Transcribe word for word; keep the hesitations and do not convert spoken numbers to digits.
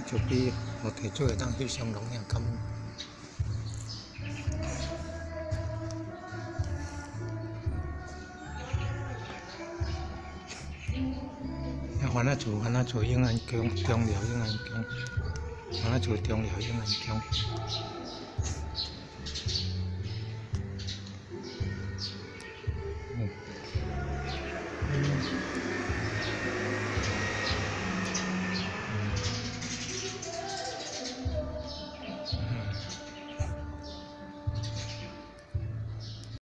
就比我提出的当去上龙样咁。番仔厝，番仔厝永安宫，中寮永安宫，番仔厝中寮永安宫。